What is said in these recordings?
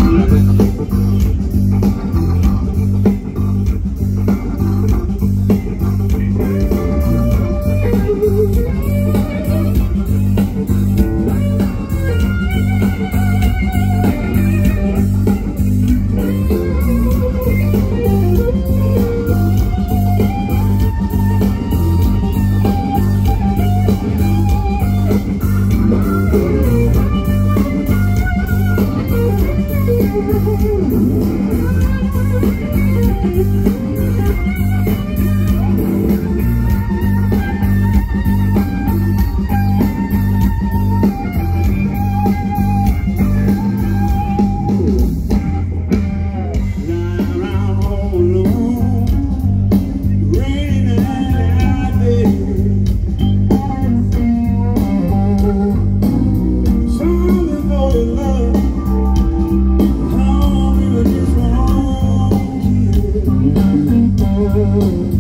Oh,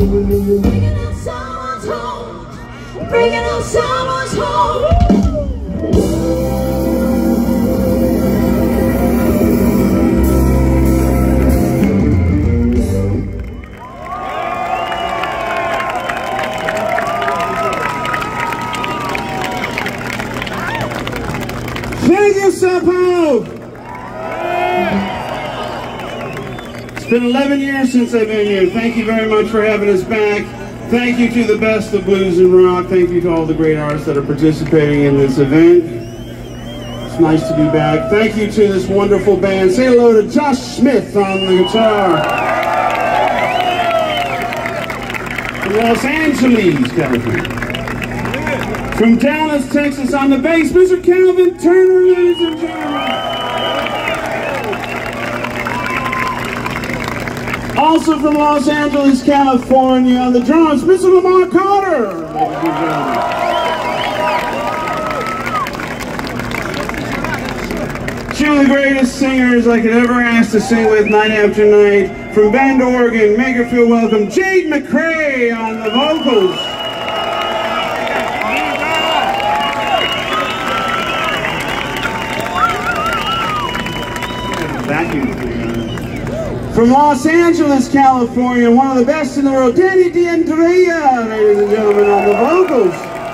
Breaking up someone's home. Breaking up someone's home. Thank you, Sao Paulo. It's been 11 years since I've been here. Thank you very much for having us back. Thank you to the best of blues and rock. Thank you to all the great artists that are participating in this event. It's nice to be back. Thank you to this wonderful band. Say hello to Josh Smith on the guitar. From Los Angeles, California. From Dallas, Texas, on the bass, Mr. Calvin Turner, ladies and gentlemen. Also from Los Angeles, California, on the drums, Mr. Lamar Carter, ladies and gentlemen. Two of the greatest singers I could ever ask to sing with night after night. From Bend, Oregon, make her feel welcome, Jade McRae on the vocals. From Los Angeles, California, one of the best in the world, Danny D'Andrea, ladies and gentlemen, on the vocals.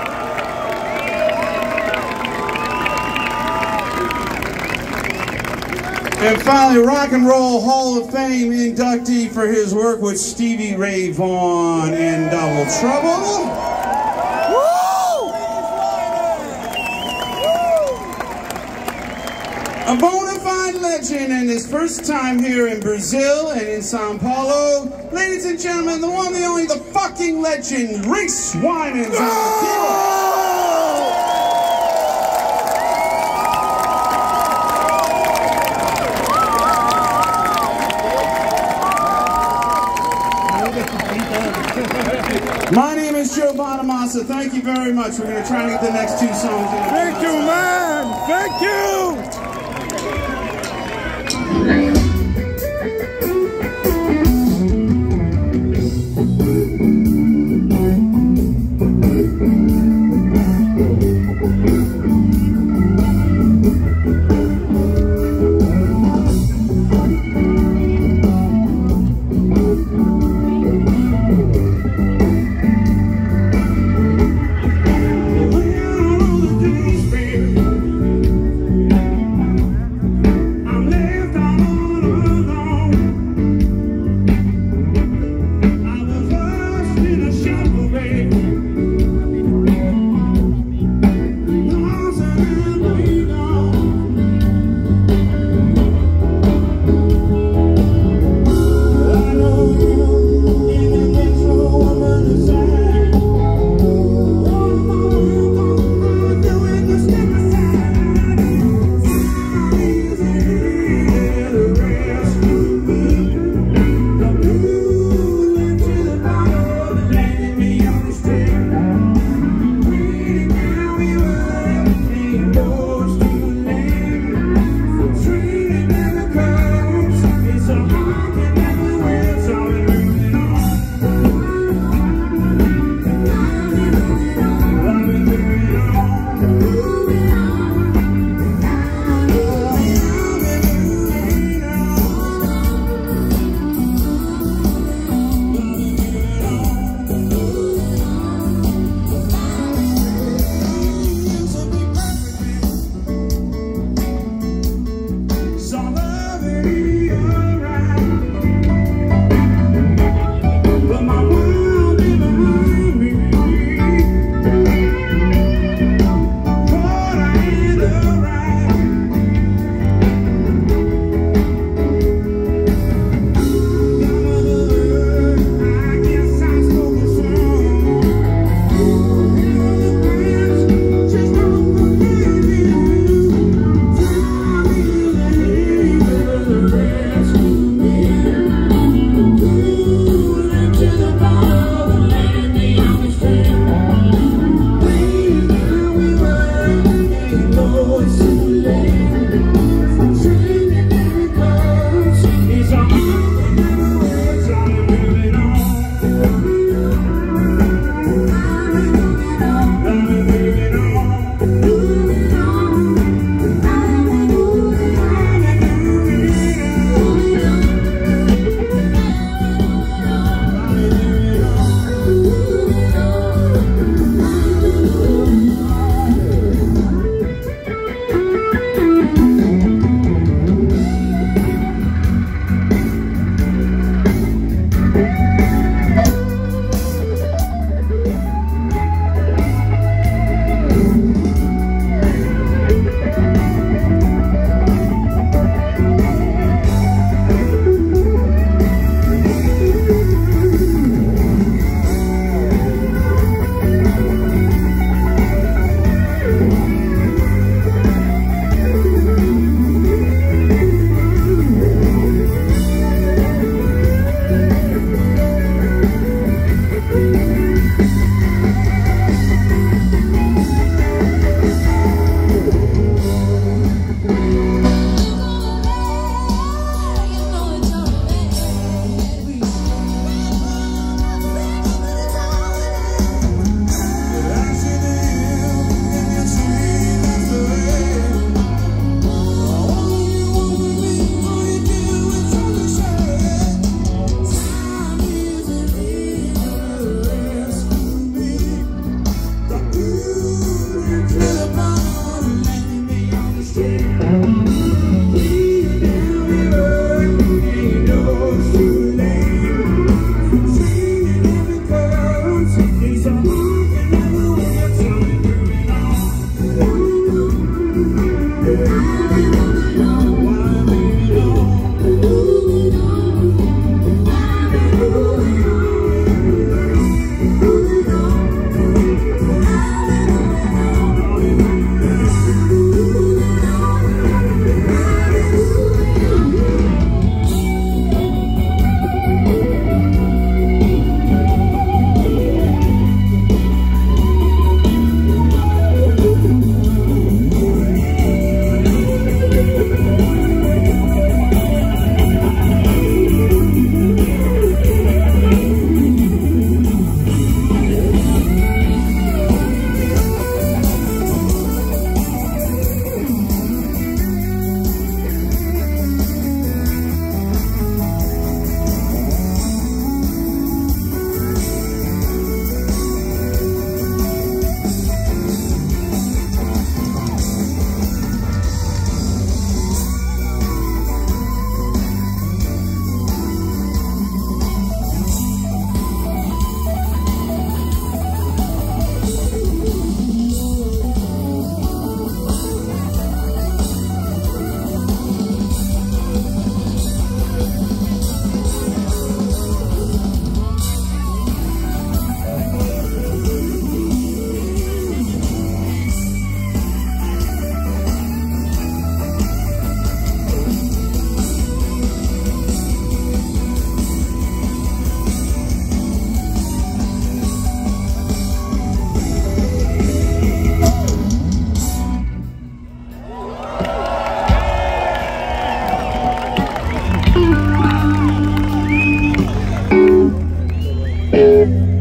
And finally, Rock and Roll Hall of Fame inductee for his work with Stevie Ray Vaughan in Double Trouble. A bona fide legend, and his first time here in Brazil and in Sao Paulo. Ladies and gentlemen, the one, the only, the fucking legend, Reese Wynans on the keyboard. My name is Joe Bonamassa. Thank you very much. We're going to try and get the next two songs in. Thank you, man. Thank you. Thank you.